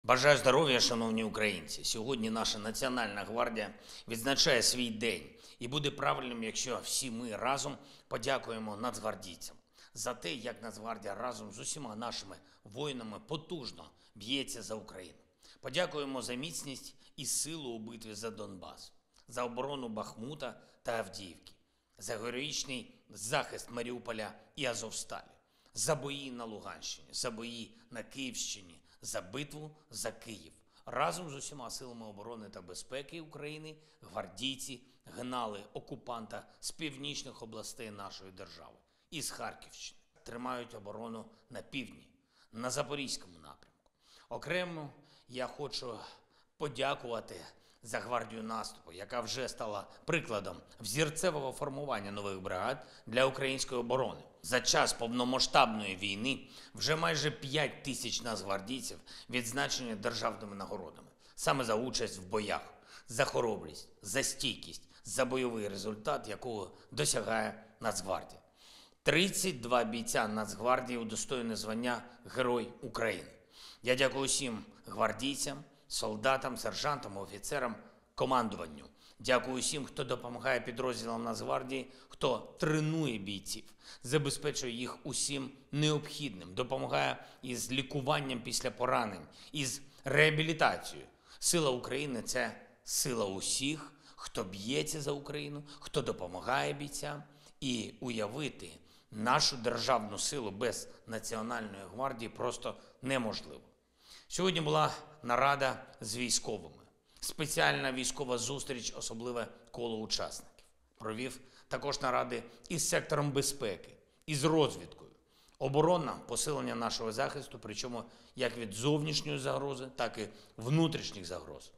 Бажаю здоров'я, шановні українці. Сьогодні наша Національна гвардія відзначає свій день. І буде правильним, якщо всі ми разом подякуємо нацгвардійцям за те, як Нацгвардія разом з усіма нашими воїнами потужно б'ється за Україну. Подякуємо за міцність і силу у битві за Донбас, за оборону Бахмута та Авдіївки, за героїчний захист Маріуполя і Азовсталі, за бої на Луганщині, за бої на Київщині, за битву за Київ. Разом з усіма силами оборони та безпеки України гвардійці гнали окупанта з північних областей нашої держави і з Харківщини. Тримають оборону на півдні, на Запорізькому напрямку. Окремо я хочу подякувати за гвардію наступу, яка вже стала прикладом взірцевого формування нових бригад для української оборони. За час повномасштабної війни вже майже 5 тисяч нацгвардійців відзначені державними нагородами. Саме за участь в боях, за хоробрість, за стійкість, за бойовий результат, якого досягає Нацгвардія. 32 бійця Нацгвардії удостоєні звання Герой України. Я дякую всім гвардійцям, солдатам, сержантам, офіцерам, командуванню. Дякую всім, хто допомагає підрозділам Нацгвардії, хто тренує бійців, забезпечує їх усім необхідним, допомагає із лікуванням після поранень, із реабілітацією. Сила України – це сила усіх, хто б'ється за Україну, хто допомагає бійцям. І уявити нашу державну силу без Національної гвардії просто неможливо. Сьогодні була нарада з військовими. Спеціальна військова зустріч, особливе коло учасників. Провів також наради із сектором безпеки, із розвідкою. Оборона, посилення нашого захисту, причому як від зовнішньої загрози, так і внутрішніх загроз.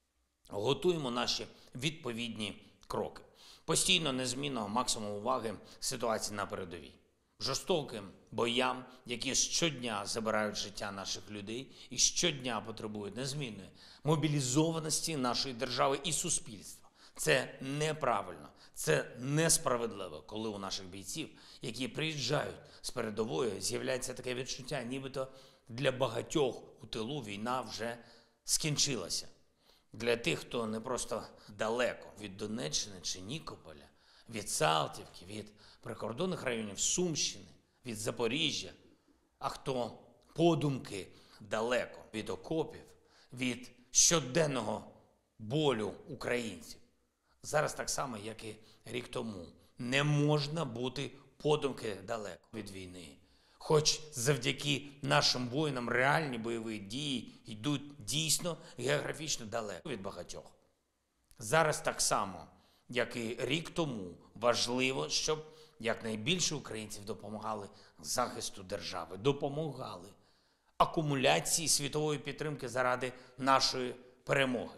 Готуємо наші відповідні кроки. Постійно, незмінно, максимум уваги ситуації на передовій. Жорстоким боям, які щодня забирають життя наших людей і щодня потребують незмінної мобілізованості нашої держави і суспільства. Це неправильно, це несправедливо, коли у наших бійців, які приїжджають з передової, з'являється таке відчуття, нібито для багатьох у тилу війна вже скінчилася. Для тих, хто не просто далеко від Донеччини чи Нікополя, від Салтівки, від прикордонних районів Сумщини, від Запоріжжя, а хто подумки далеко від окопів, від щоденного болю українців. Зараз так само, як і рік тому, не можна бути подумки далеко від війни. Хоч завдяки нашим воїнам реальні бойові дії йдуть дійсно географічно далеко від багатьох. Зараз так само, як і рік тому, важливо, щоб якнайбільше українців допомагали захисту держави, допомагали акумуляції світової підтримки заради нашої перемоги.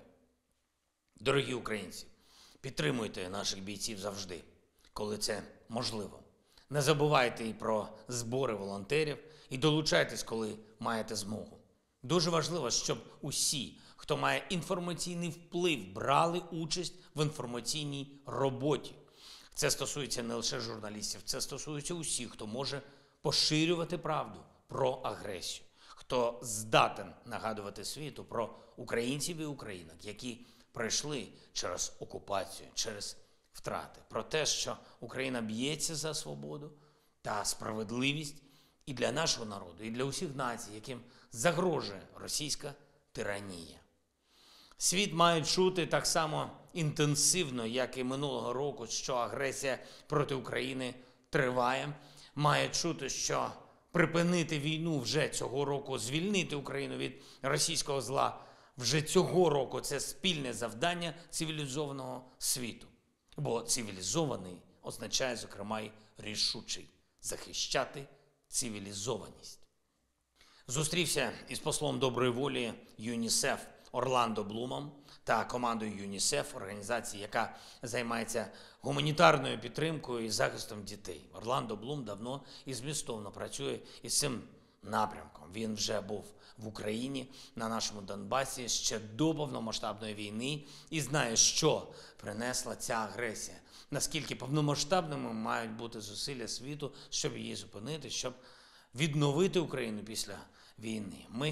Дорогі українці, підтримуйте наших бійців завжди, коли це можливо. Не забувайте і про збори волонтерів і долучайтесь, коли маєте змогу. Дуже важливо, щоб усі, хто має інформаційний вплив, брали участь в інформаційній роботі. Це стосується не лише журналістів, це стосується усіх, хто може поширювати правду про агресію, хто здатен нагадувати світу про українців і українок, які пройшли через окупацію, через втрати, про те, що Україна б'ється за свободу та справедливість і для нашого народу, і для усіх націй, яким загрожує російська тиранія. Світ має чути так само інтенсивно, як і минулого року, що агресія проти України триває. Має чути, що припинити війну вже цього року, звільнити Україну від російського зла вже цього року – це спільне завдання цивілізованого світу. Бо цивілізований означає, зокрема, й рішучий – захищати цивілізованість. Зустрівся із послом доброї волі ЮНІСЕФ Орландо Блумом та командою ЮНІСЕФ, організації, яка займається гуманітарною підтримкою і захистом дітей. Орландо Блум давно і змістовно працює із цим напрямком. Він вже був в Україні, на нашому Донбасі, ще до повномасштабної війни і знає, що принесла ця агресія. Наскільки повномасштабними мають бути зусилля світу, щоб її зупинити, щоб відновити Україну після війни. Ми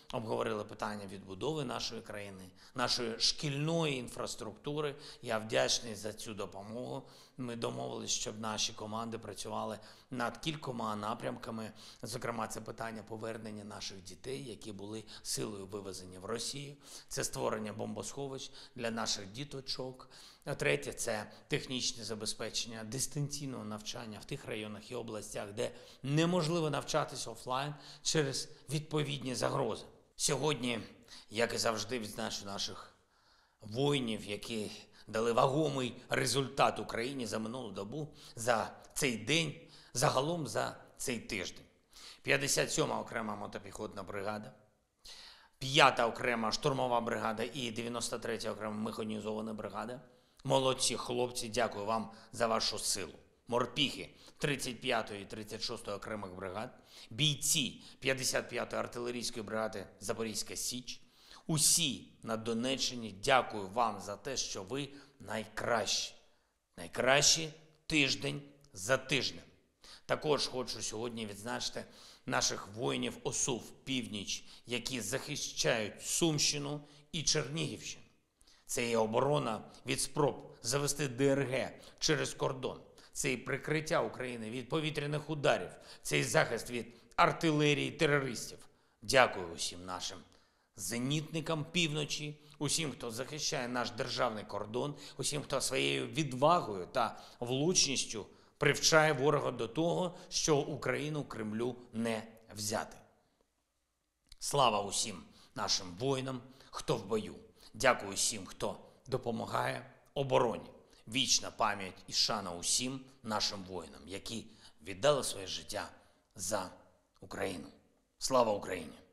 обговорили питання відбудови нашої країни, нашої шкільної інфраструктури. Я вдячний за цю допомогу. Ми домовились, щоб наші команди працювали над кількома напрямками. Зокрема, це питання повернення наших дітей, які були силою вивезені в Росію. Це створення бомбосховищ для наших діточок. Третє – це технічне забезпечення дистанційного навчання в тих районах і областях, де неможливо навчатися офлайн через відповідні загрози. Сьогодні, як і завжди, відзначу наших воїнів, які дали вагомий результат Україні за минулу добу, за цей день, загалом за цей тиждень. 57-ма окрема мотопіхотна бригада, 5-та окрема штурмова бригада і 93-я окрема механізована бригада. Молодці хлопці, дякую вам за вашу силу. Морпіхи 35-ї і 36-ї окремих бригад, бійці 55-ї артилерійської бригади Запорізька Січ. Усі на Донеччині, дякую вам за те, що ви найкращі. Найкращі тиждень за тижнем. Також хочу сьогодні відзначити наших воїнів ОСУВ «Північ», які захищають Сумщину і Чернігівщину. Це і оборона від спроб завести ДРГ через кордон. Це і прикриття України від повітряних ударів. Це і захист від артилерії терористів. Дякую усім нашим зенітникам півночі, усім, хто захищає наш державний кордон, усім, хто своєю відвагою та влучністю привчає ворога до того, що Україну Кремлю не взяти. Слава усім нашим воїнам, хто в бою. Дякую всім, хто допомагає обороні. Вічна пам'ять і шана усім нашим воїнам, які віддали своє життя за Україну. Слава Україні!